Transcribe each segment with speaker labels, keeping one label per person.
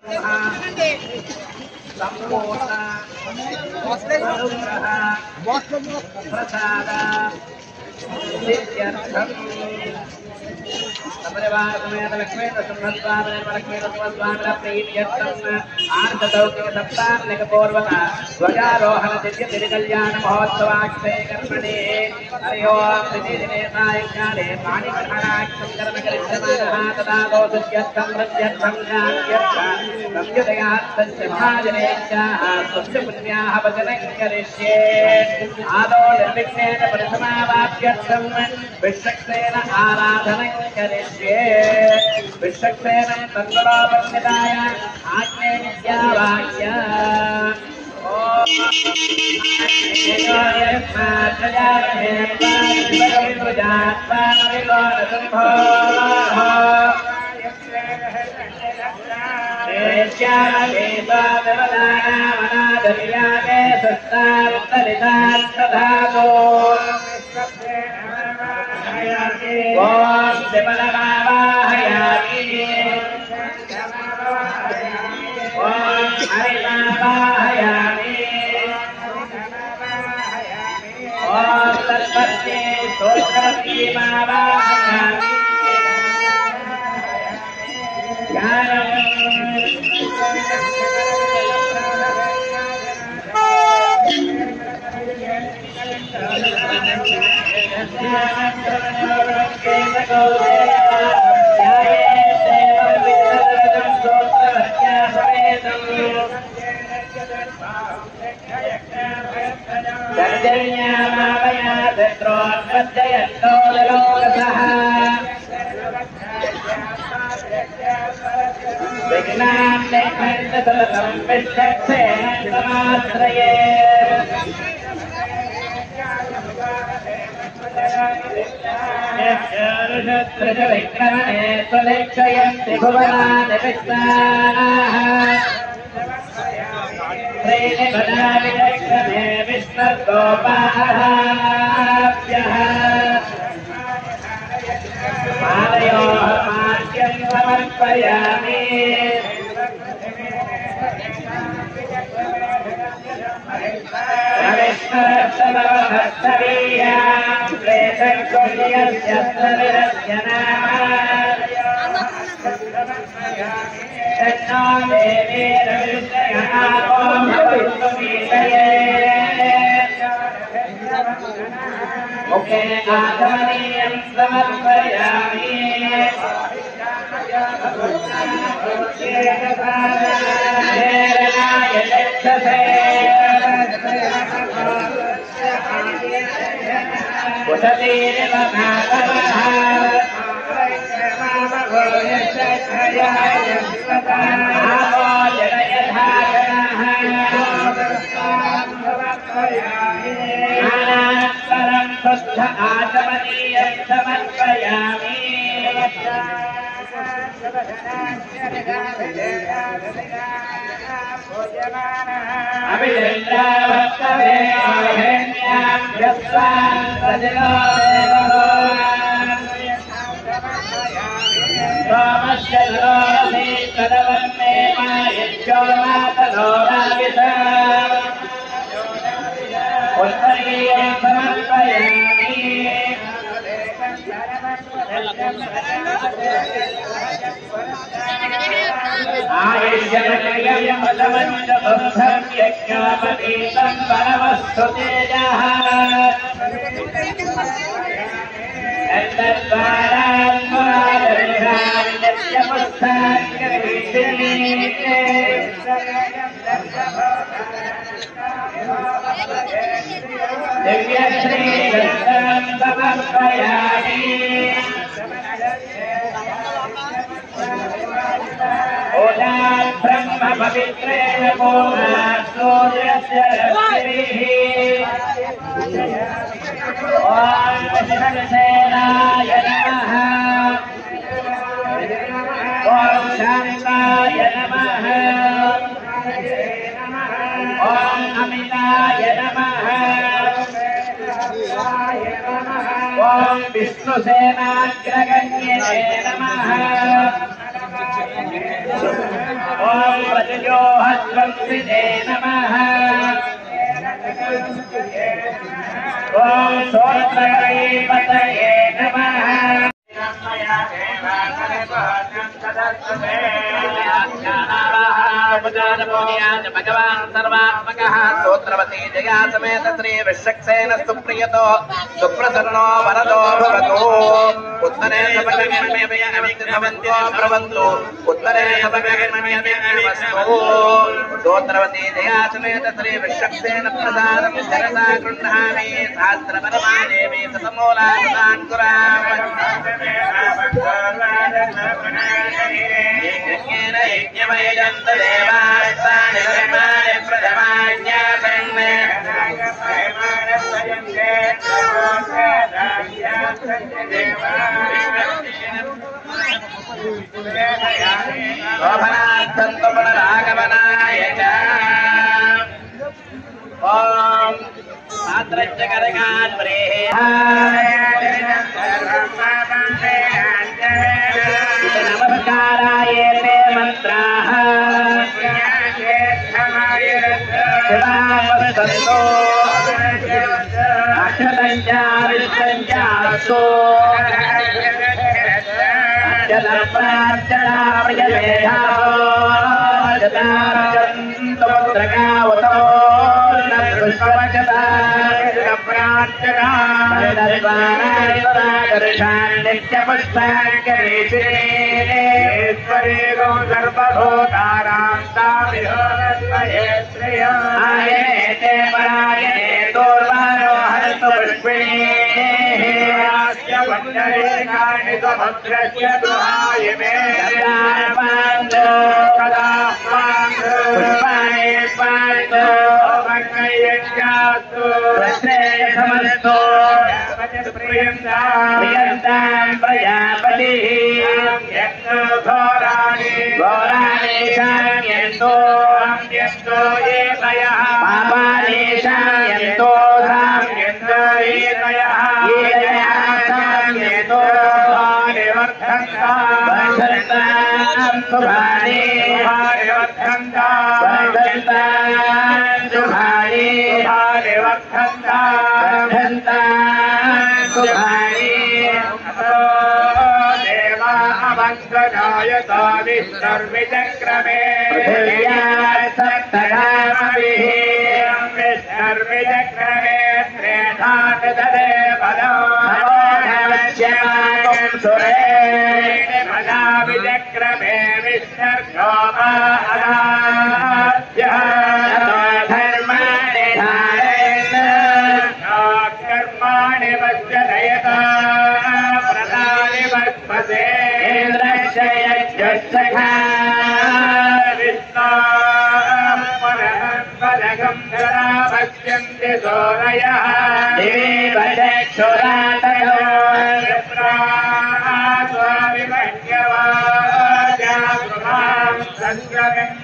Speaker 1: ध्वजारोहण दिव्य तिरुकल्याण महोत्सवाक्षय कर्मणे हरि ओम प्रतिदिने सायंकाले पाणिग्रहणाख्यं कर्म करिष्यमाणः तदा दोषत्यर्थं प्रत्यर्थं ज्ञात्यर्थं संयुदयार्थं च भाजनेभ्यः स्वस्य पुण्याः भजनं करिष्ये आदौ निर्विघ्नेन परिसमावाप्त्यर्थं विश्वक्सेन आराधनं करिष्ये विश्वक्सेनं तन्वरोपन्यताय आज्ञे विद्यावाक्य विष्णुसेनाग्रगण्ये नमः। ओम संस्कृते नमः ओम सोत्रपतये नमः भगवान् सर्वात्मकः स्तोत्रवती जया समेत श्री विश्वक्सेन सुप्रियतो सुप्रसन्नो वरदो भवतु उत्तरे भवन्तु उत्तरे भवन्तु स्तोत्रवती जया समेत श्री विश्वक्सेन प्रसादं जगता गृह्णामि शास्त्रपरमा देवी सतमूलान् कुराम यज्ञेन यज्ञमयजन्त देवास्तानि धर्माणि प्रथमाज्ञापयन् शोभनार्थं तु पुनरागमनाय च ॐ मात्रश्च करगान्वरेः नमस्काराय ते मन्त्राः शिवावसन्तो अक्षतञ्चारिष्टञ्चासो अक्षतप्रार्चना प्रियमेधावो अक्षतार्चन्तमुद्रकावतो न पुष्पवक्षता प्रार्थना नित्यपुष्पाङ्गरीश्वरेणो सर्वभूतानां आयने परायणे दोर्वाणो हरतु पुष्पिणीस्य वन्दरेकाणि स्वभद्रस्य दुहाय मे कदा पुष्पाणि पान्तु मङ्गलयज्ञास्तु समस्तो प्रियन्तां प्रजापतिः घोराणि शाम्यन्तो ये तयः पापानि शाम्यन्तो साम्यन्तो ये तयः साम्यन्तो वर्धन्तां शुभानि वर्धन्तां शुभानि देवा अवन्तनायता विष्णुर्विचक्रमे सप्तधामभिः विष्णुर्विचक्रमे त्रेधात् ददे पदो सुरे पदा विचक्रमे विष्णुर्गोमा अदाद्यः धर्माणि धारयन् कर्माणि वश्यदयता प्रदानि वक्पसे इन्द्रस्य यज्ञसखा विष्णोपरगं धरा पश्यन्ति सोरयः देव चक्षुरातयो स्वामिमन्यवाजागृहां सङ्गमेन्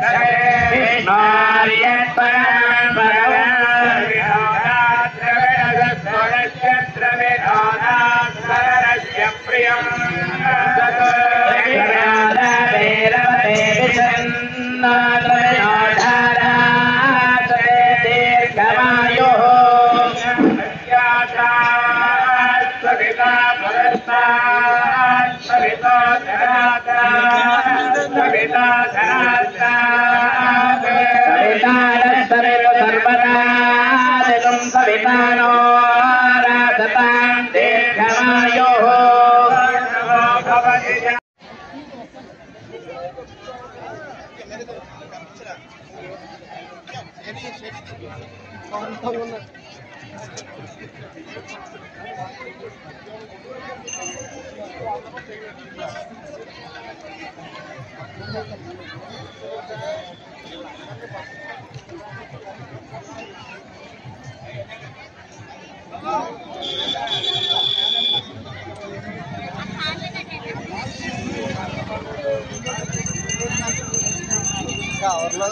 Speaker 1: और लोग